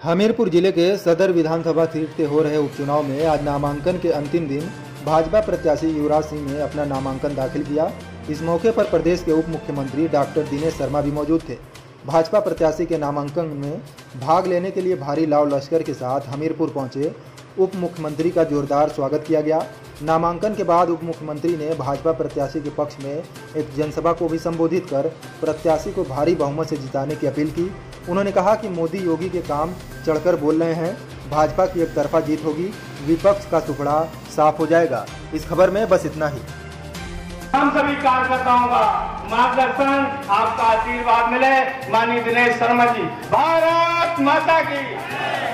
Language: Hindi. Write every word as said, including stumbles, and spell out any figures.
हमीरपुर जिले के सदर विधानसभा सीट से हो रहे उपचुनाव में आज नामांकन के अंतिम दिन भाजपा प्रत्याशी युवराज सिंह ने अपना नामांकन दाखिल किया। इस मौके पर प्रदेश के उप मुख्यमंत्री डॉक्टर दिनेश शर्मा भी मौजूद थे। भाजपा प्रत्याशी के नामांकन में भाग लेने के लिए भारी लाव लश्कर के साथ हमीरपुर पहुंचे उप मुख्यमंत्री का जोरदार स्वागत किया गया। नामांकन के बाद उप मुख्यमंत्री ने भाजपा प्रत्याशी के पक्ष में एक जनसभा को भी संबोधित कर प्रत्याशी को भारी बहुमत से जिताने की अपील की। उन्होंने कहा कि मोदी योगी के काम चढ़कर बोल रहे हैं, भाजपा की एक तरफा जीत होगी, विपक्ष का टुकड़ा साफ हो जाएगा। इस खबर में बस इतना ही। हम सभी कार्यकर्ताओं का मार्गदर्शन, आपका आशीर्वाद मिले। माननीय दिनेश शर्मा जी, भारत माता की।